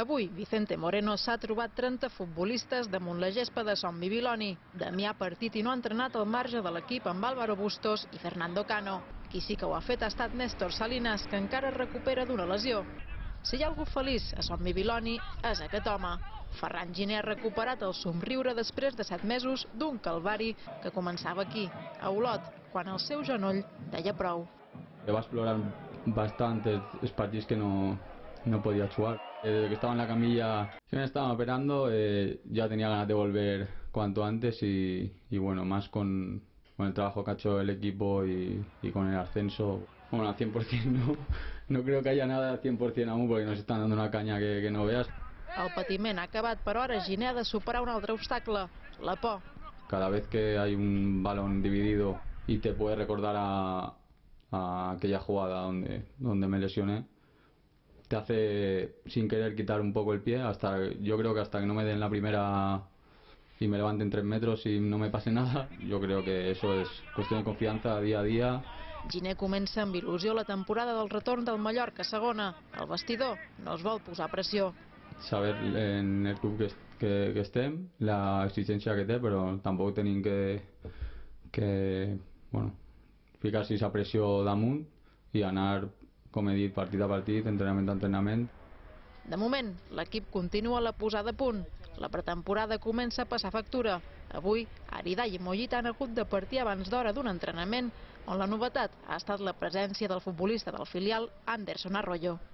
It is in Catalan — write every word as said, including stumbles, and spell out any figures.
Avui, Vicente Moreno s'ha trobat trenta futbolistes damunt la gespa de Son Bibiloni. Damià Partit i no ha entrenat al marge de l'equip amb Álvaro Bustos i Fernando Cano. Qui sí que ho ha fet ha estat Néstor Salinas, que encara es recupera d'una lesió. Si hi ha algú feliç a Son Bibiloni, és aquest home. Ferran Giner ha recuperat el somriure després de set mesos d'un calvari que començava aquí, a Olot, quan el seu genoll deia prou. Va explorar bastante els partits que no, no podía jugar. Desde que estaba en la camilla que me estaban operando, eh, ya tenía ganas de volver cuanto antes y, y bueno, más con, con el trabajo que ha hecho el equipo y, y con el ascenso. Bueno, al cien por cien no, no creo que haya nada al cien por cien aún porque nos están dando una caña que, que no veas. El patiment ha acabat, però ara Giner ha de superar un altre obstacle, la por. Cada vez que hay un balón dividido y te puede recordar a, a aquella jugada donde, donde me lesioné, te hace sin querer quitar un poco el pie, hasta yo creo que hasta que no me den la primera y me levanten tres metros y no me pase nada. Yo creo que eso es cuestión de confianza día a día. Giner comença amb il·lusió la temporada del retorn del Mallorca a segona. El vestidor no es vol posar pressió. Saber en el club que, que, que estem, la exigència que té, però tampoc tenim que, que bueno, ficar-se aquesta pressió damunt i anar, com he dit, partit a partit, entrenament a entrenament. De moment, l'equip continua la posada a punt. La pretemporada comença a passar factura. Avui, Aridai i Mollita han hagut de partir abans d'hora d'un entrenament on la novetat ha estat la presència del futbolista del filial Anderson Arroyo.